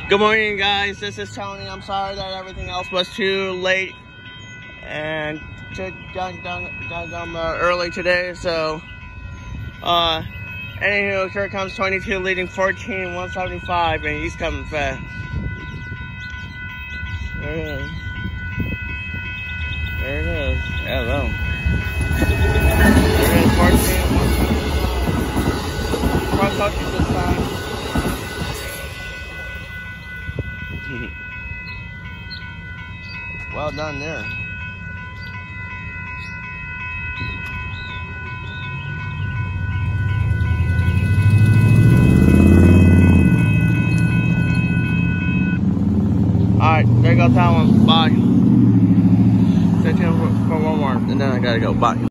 Good morning, guys. This is Tony. I'm sorry that everything else was too late and done early today. So, anywho, here comes 22 leading 14, 175, and he's coming fast. There it is. There it is. Hello. There it is, 14, 175. Front coaching this time. Well done there. Alright, there goes that one. Bye. Stay tuned for one more, and then I gotta go. Bye.